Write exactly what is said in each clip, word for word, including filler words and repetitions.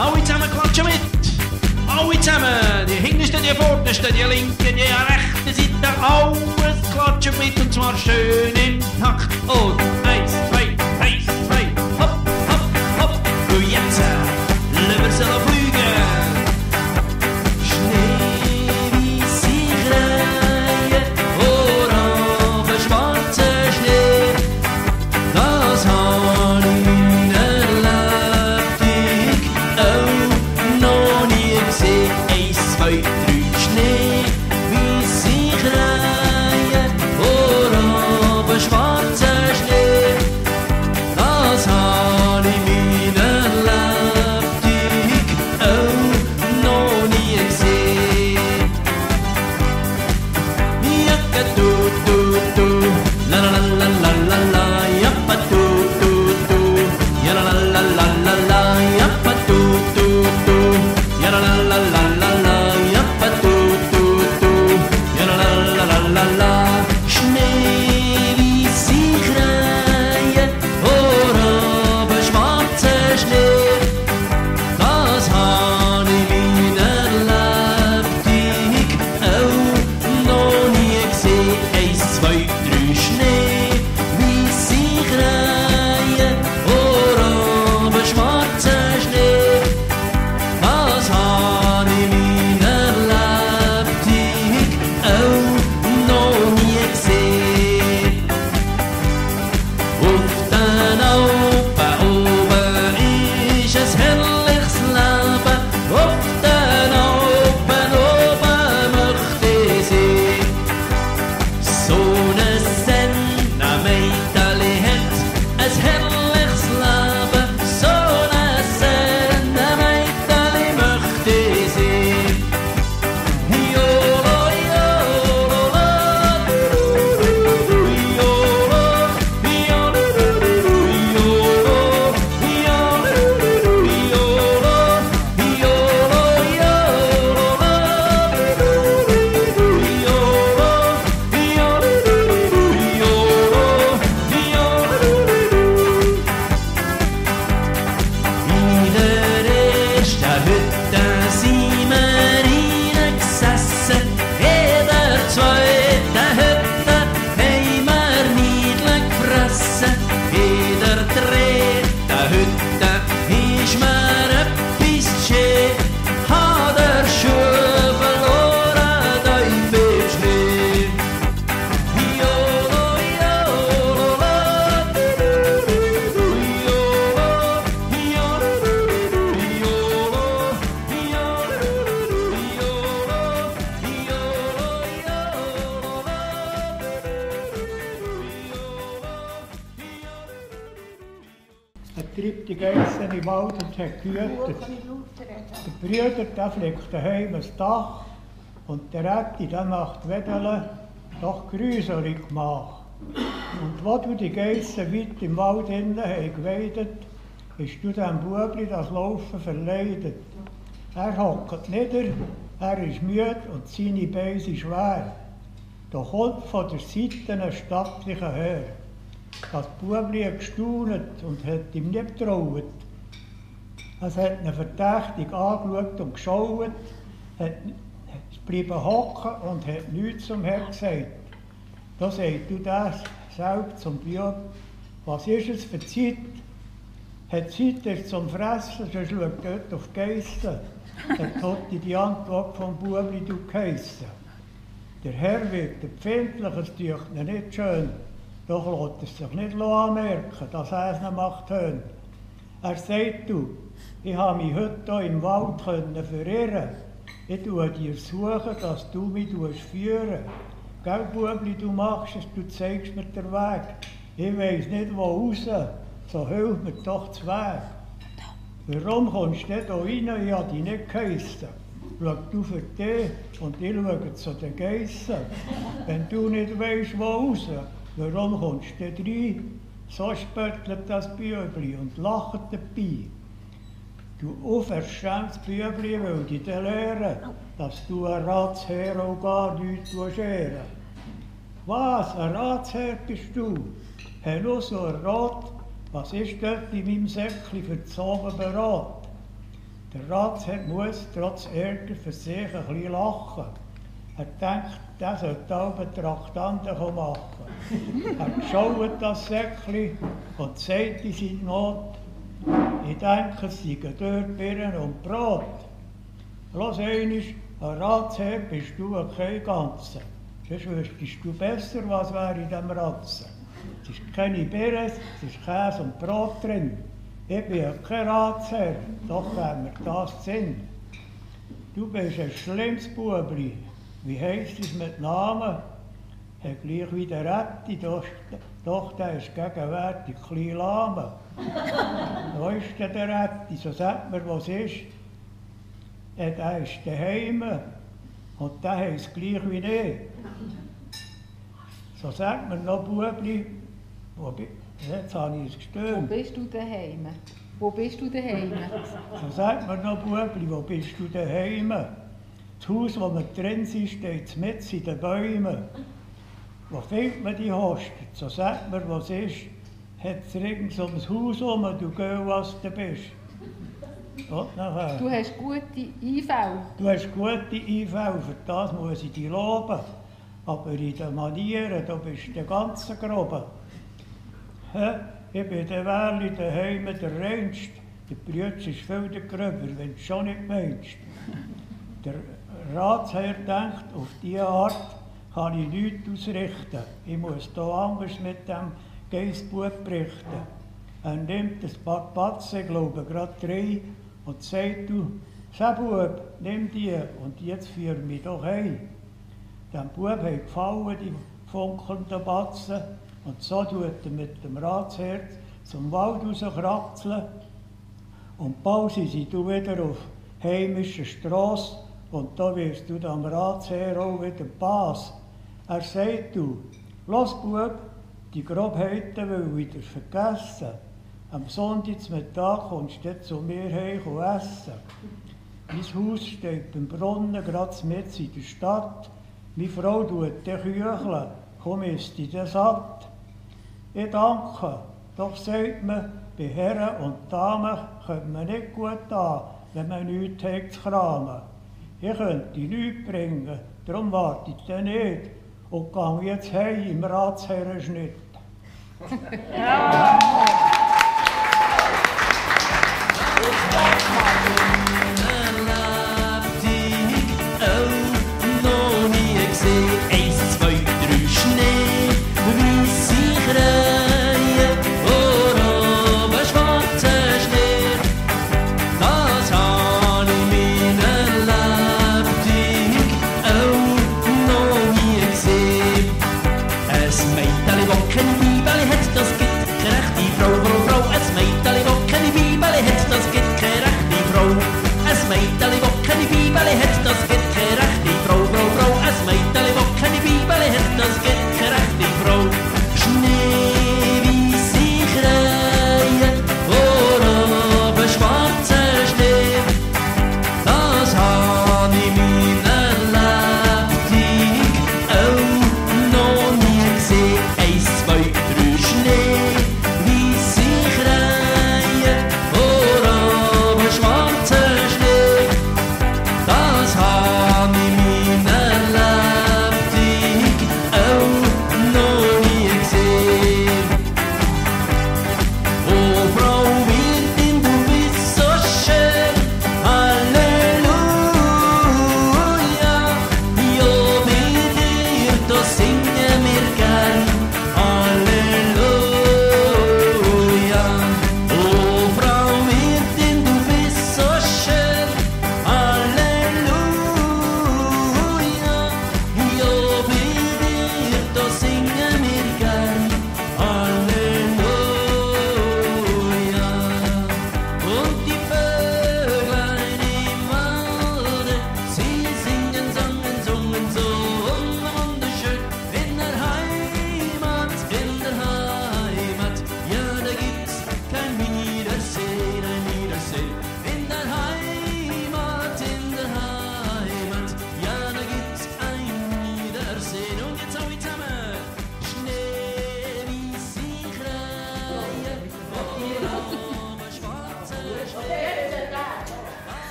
Alle zusammen klatschen mit. Alle zusammen. Die hintersten, die vordersten, die linken, die rechten Seite. Alles klatschen mit und zwar schön in Takt. Und eins, zwei, eins, zwei. Hopp, hopp, hopp. Und jetzt lassen wir sie fliegen. Schneeweisse Krähen, orange, schwarze Schnee. Das habe ich erlebt, ich auch noch nie gesehen. Eins, zwei, drei, Schneeweisse Krähen, orange, schwarze Schnee. Das habe ich erlebt, ich auch noch nie gesehen. Jacka du du du, la la la la la la, jappa du du du, ja la la la la la la, jappa du du du, ja la la la la la la, jappa du du du, ja la la la la la la. Schneeweisse Krähen, orange, schwarze Schnee. Das habe ich erlebt, ich auch noch nie gesehen. Eins, zwei, drei, Schneeweisse Krähen, orange, schwarze Schnee. Das habe ich erlebt, ich auch noch nie gesehen. Auf den Alpen oben ist es herrliches Leben. Auf den Alpen oben möchte ich sein. So eine Sennemeiteli hat ein herrliches Leben. So eine Sennemeiteli möchte ich sein. Jolo, jolo, la, jolo, jolo, jolo, jolo, jolo, in der ersten Hütte sind wir reingesessen. In der zweiten Hütte haben wir Niedeln gefressen. In der dritten Hütte ist mir etwas geschehen. Hat der Schuh verloren, Teufel Schnee. Jolo, jolo, la, jolo, jolo, Er treibt die Geissen im Wald und hat gehütet. Der Brüder der fliegt daheim ein Dach und der Retti der macht Wedeln doch gruselig gemacht. Und wo du die Geissen weit im Wald innen haben geweidet, ist du dem Bubli das Laufen verleidet. Er hockt nieder, er ist müde und seine Beine sind schwer. Da kommt von der Seite ein stattlicher Herr. Das Bubli hat gestaunet und hat ihm nicht getraut. Es hat ihn verdächtig angeschaut und geschaut, hat bleiben hocken und hat nichts zum Herrn gesagt. Da sagt du das selbst zum Bub, was ist es für Zeit? Hat Zeit ist zum Fressen, sonst schaut Gott auf die Geissen. Dann hat die Antwort vom Bubli du geheissen. Der Herr wird empfindlich, es tut ihn nicht schön. Doch lässt es sich nicht anmerken, dass er es nicht macht. Er sagt, du, ich habe mich heute hier im Wald verirren. Ich tue dir suchen, dass du mich führen. Gell, Bubli, du machst es, du zeigst mir den Weg. Ich weiss nicht, wo raus, so hilf mir doch zu Weg. Warum kommst du nicht hier rein? Ich habe dich nicht geheissen. Schau du für dich und ich schaue zu den Geissen. Wenn du nicht weisst, wo raus, warum kommst du nicht rein? So spöttelt das Bübli und lacht dabei. Du unverschämtes Bübli, will dich lehren, dass du ein Ratsherr auch gar nichts ehren. Was, ein Ratsherr bist du? Hey, nur so ein Rat, was ist dort in meinem Säckchen für das Abendberat? Der Ratsherr muss trotz Ärger für sich ein bisschen lachen. Er denkt, der sollte alle Traktanten machen. Er schaut das Säckchen und sagt in seiner Not, ich denke, es seien dort Birnen und Brot. Los einmal, ein Ratsherr bist du kein Ganzer. Sonst wüsstest du besser, was wäre in diesem Ratzen. Es ist keine Birne, es ist Käse und Brot drin. Ich bin ja kein Ratsherr, doch käme mir das Sinn. Du bist ein schlimmes Bubli. Wie heisst es mit Namen? Er gleich wie der Retti, doch, doch der ist gegenwärtig ein bisschen lahme. Wo ist denn der Retti? So sagt mir, was ist. Ja, der ist daheim und der heisst gleich wie ich. So sagt mir noch, Bubli, wo bin jetzt habe ich es gestöhnt. Wo bist du daheim? Wo bist du daheim? So sagt mir noch, Bubli, wo bist du daheim? Das Haus, wo wir drin sind, steht mitten in den Bäumen. Wo findet man die Hosten? So sagt mir, was ist. Hat es rings ums Haus herum, du geh, was du bist. Und nachher. Du hast gute Einfälle. Du hast gute Einfälle, für das muss ich dich loben. Aber in den Manieren, da bist du der ganze Grobe. Ich bin der Wärli daheim der Reinste. Der Brütsch ist viel der Gröber, wenn du schon nicht meinst. Der Ratsherr denkt, auf diese Art kann ich nichts ausrichten. Ich muss hier anders mit dem Geissbub berichten. Er nimmt ein paar Batzen, glaube ich, gerade drei, und sagt, du, Sebub, nimm die und jetzt führ mich doch heim. Dem Bub hat gefallen, die funkelnden Batzen, und so tut er mit dem Ratsherr zum Wald rauskraxeln. Und bald sind sie wieder auf heimischer Strasse, und da wirst du dem Ratsherr auch wieder Pass. Er sagt, du, los Bub, die Grobheiten will ich wieder vergessen. Am Sonntagsmittag kommst du zu mir heim und essen. Mein Haus steht beim Brunnen, gerade mitten in der Stadt. Meine Frau tut den Kücheln, komm, isst ich den satt. Ich danke, doch sagt man, bei Herren und Damen kommt man nicht gut an, wenn man nichts hat zu kramen. Ich könnte nichts bringen, darum warte ich dann nicht und gehe jetzt heim im Ratsherrenschnitt. Ja. Schnee.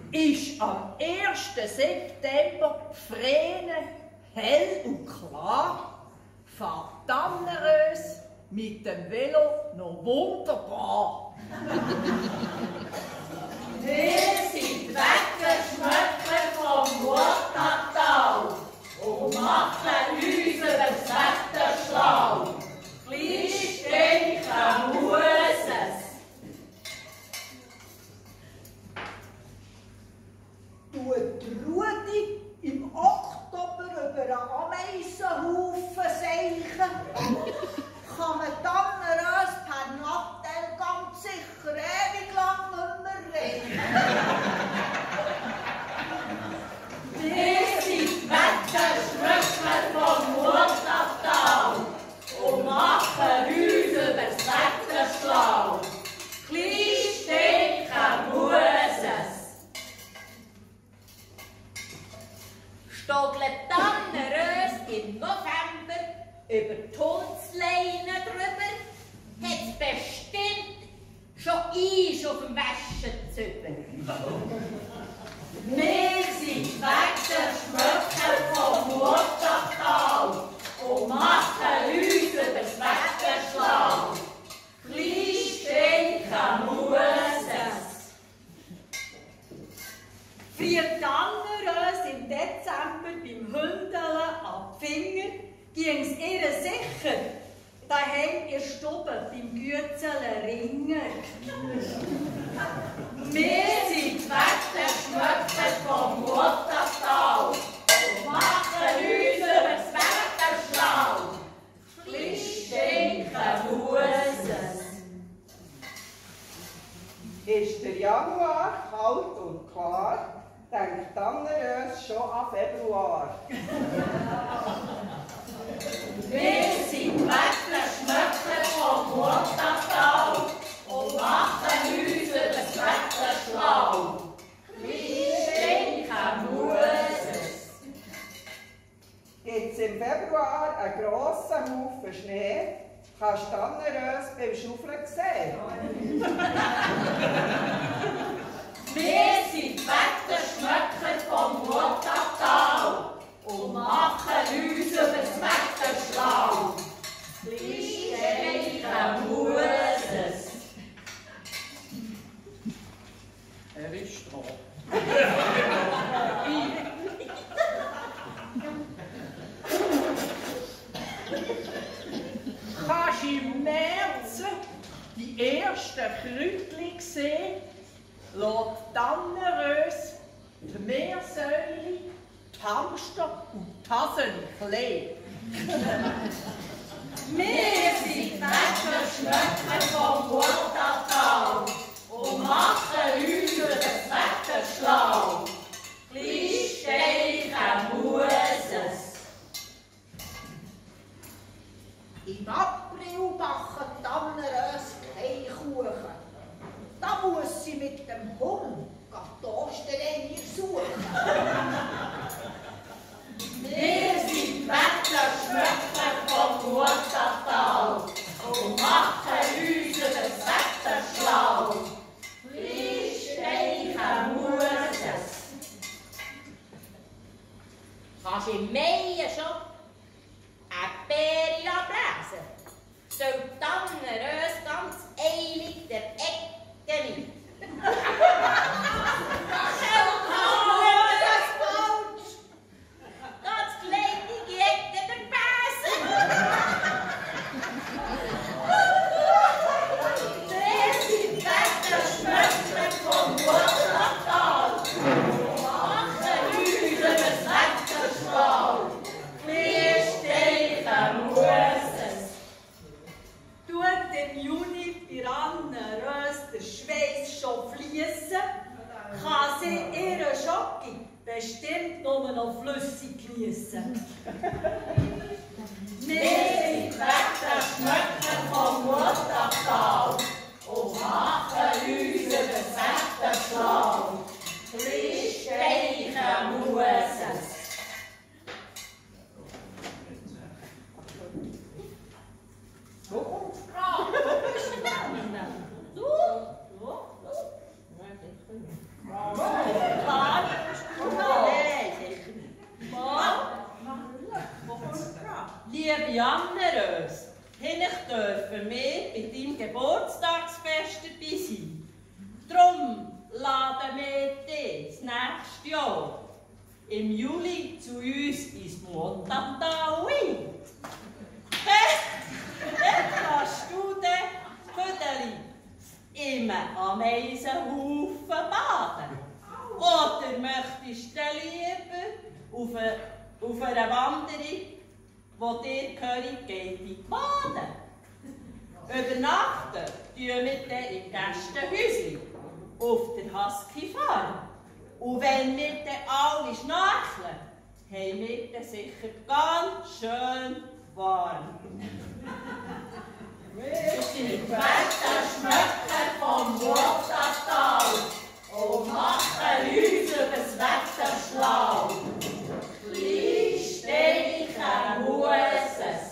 ist am ersten September Vrene hell und klar, fährt Tannerös mit dem Velo noch wunderbar. Wir sind Wetterschmöcker vom Murtental und machen uns über das Wetter schlau. Klein stinken muss es. Tut Rudi im Oktober über einen Ameisenhaufen seichen, kann man Tannerös per Nattel ganz sicher ewig lang nicht mehr reden. Wir sind Wetterschmöcker vom Murtental und machen uns über das Wetter schlau. Klein stinken muss es. Stogelt Tannerös im November über die Holzleine drüber, hat's bestimmt schon Eis auf dem Wäschezüber. Wir sind Wetterschmöcker vom Murtental und machen uns über das Wetter schlau. Klein stinken muss es. Friert Tannerös im Dezember beim Hündeln an die Finger, ging's ihr sicher daheim in der Stube beim Gützele Ringer. Wir sind Wetterschmöcker vom Murtental und machen uns über das Wetter schlau. Klein stinken muss es. Ist der Januar kalt und klar, denkt Tannerös schon an Februar. Wir sind Wetterschmöcker vom Murtental und machen uns über das Wetter schlau. Klein stinken muss es. Gibt's im Februar einen grossen Haufen Schnee, kannst du Tannerös beim Schaufeln sehen. Wir sind Wetterschmöcker vom Murtental und machen uns über das Wetter schlau. Klein stinken muss es. Er ist dran. Kannst du im März die ersten Kräutchen sehen, lässt Tannerös die Meersäule, die Hamster und die Hasen kleben. Wir sind Wetterschmöcker vom Murtental und machen uns über das Wetter schlau. Klein stinken muss es. Im April backen Tannerös keinen Kuchen. Da muss sie mit dem Hund Toastereier suchen. Wir sind Wetterschmöcker vom Murtental und machen uns über das Wetter schlau. Klein steichen muss es. Kannst du im Mai schon eine Beere ablesen? Stellt Tannerös ganz eilig der Ecke mit. Kann sie ihre Schocke bestimmt nur noch flüssig geniessen. Wir sind Wetterschmöcker vom Murtental und machen uns über das Wetter schlau. Klein steichen muss es. So kommt die Sprache. Du? Du? Du? nächstes Jahr im Juli zu uns ins Montantaui. Dann kannst du den Ködeli im Ameisenhaufen baden. Oder möchtest du lieber auf, eine, auf einer Wanderung, wo dir gehört, geht in die Baden? Übernachten tun wir dann im Gästenhäuschen auf der Husky Farm. Und wenn wir dann alle schnarcheln, haben wir dann sicher ganz schön warm. Wir sind Wetterschmöcker vom Wurfstadttal und machen uns über das Wetter schlau. Klein steigen muss es.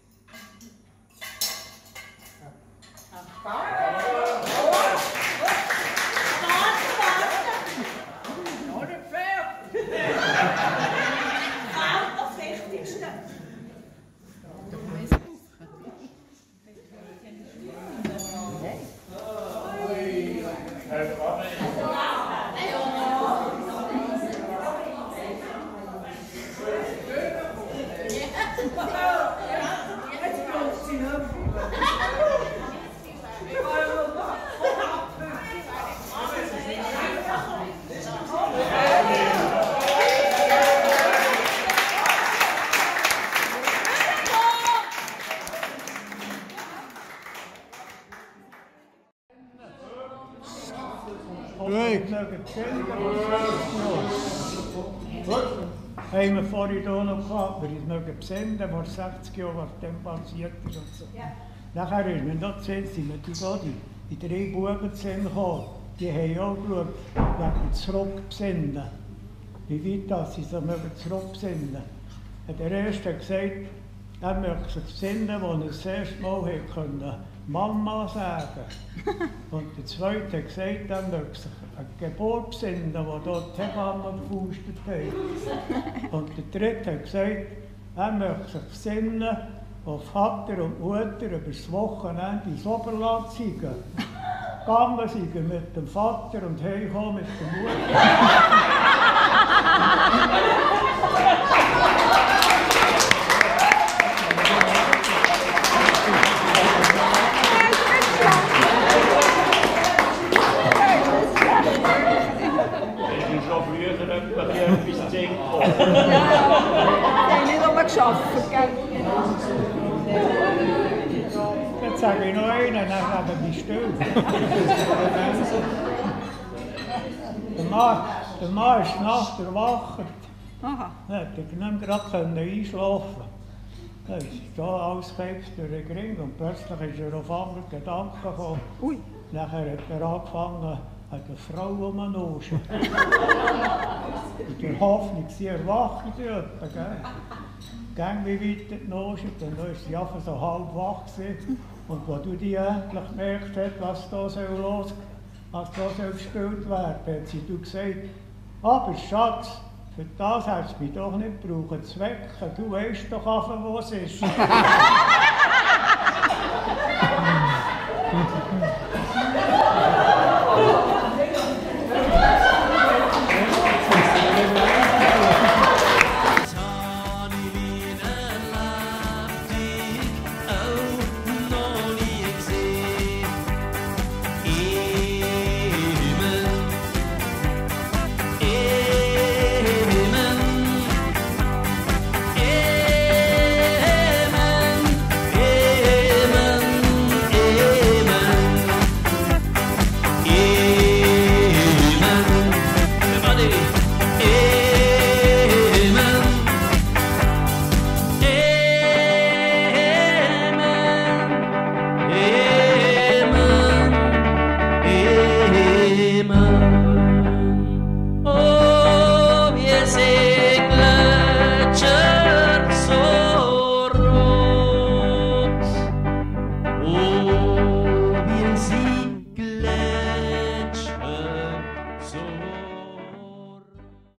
Haben wir vorhin hier noch gehabt, wir mögen besenden, vor sechzig Jahren, was dann passiert ist und so. Ja. Nachher ist mir noch gesehen, sind wir die Godi, die drei Buben zusammengekommen, die haben auch geschaut, wegen zurückbesenden. Wie weit das sie so mögen zurückbesenden. Und der erste hat gesagt, er möchte sich besinnen, wo er das erste Mal konnte Mama sagen. Und der zweite hat gesagt, er möchte sich eine Geburt besinnen, wo dort die Hebamme gefustet hat. Und der dritte hat gesagt, er möchte sich besinnen, wo Vater und Mutter über das Wochenende ins Oberland sind. Gegangen sind mit dem Vater und heimgekommen mit der Mutter. Etwas zehn gekommen. Ja, die haben nicht einmal geschafft, gell? Jetzt sage ich noch einen, dann werden die still. Der Mann, der Mann ist nachts erwacht. Aha. Er konnte nicht mehr gerade einschlafen. Er ist da alles Krebs durch den Ring und plötzlich ist er auf andere Gedanken gekommen. Ui. Nachher hat er angefangen, eine Frau rumzunuschen. In der Hoffnung, sie erwacht dort, gell? Gang wie weiter genuschen, dann war sie einfach so halb wach gewesen. Und als du die endlich gemerkt hast, was da soll los, was da soll gespielt werden, hat sie du gesagt, aber Schatz, für das hast du mich doch nicht gebraucht zu wecken, du weißt doch einfach, wo es ist.